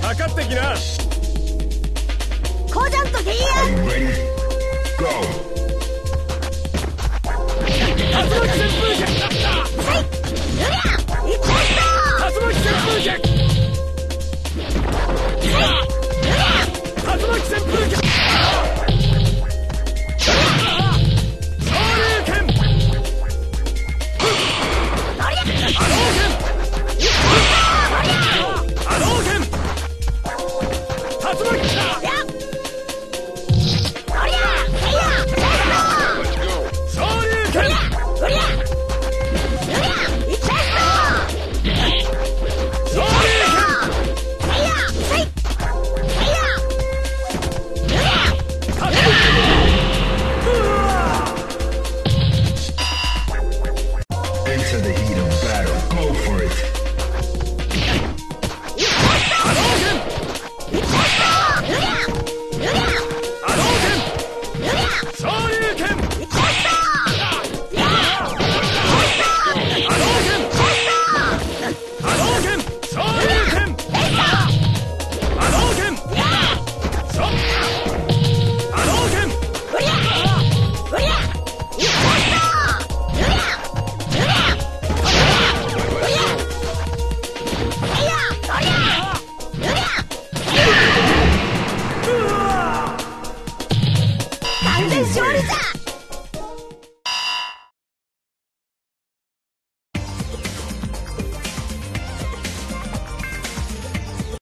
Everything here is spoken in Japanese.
かってきな。 コージャンとゲイアン。 竜巻旋風脚。 はい。うりゃ。いっちゃった。 竜巻旋風脚。 はい。うりゃ。 竜巻旋風脚。昇竜拳。 ありゃ。 波動拳。 いっちゃった。 波動拳。竜巻。 ありゃ。ゲイアン。 昇竜拳。 うりゃ。うりゃ。いっちゃった。 昇竜拳。 ゲイアン。はい。ゲイアン。うりゃ。 Into the heat of battle. Go for it. いっちゃった。 波動拳。 いっちゃった。うりゃ。うりゃ。 波動拳。 うりゃ。 昇竜拳。 いっちゃった。 波動拳。波動拳。昇竜拳。波動拳。波動拳。 うりゃ。うりゃ。いっちゃった。うりゃ。うりゃ。うりゃ。うりゃ。完全勝利だ。